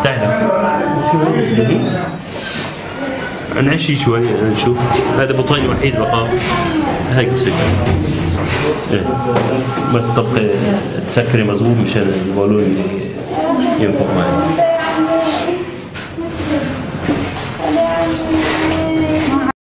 تعال نعشي شوي نشوف. هذا بطين وحيد بقى هاي كسر. إيه بس تبقى تسكري مظبوط مشان البالون ينفخ معي.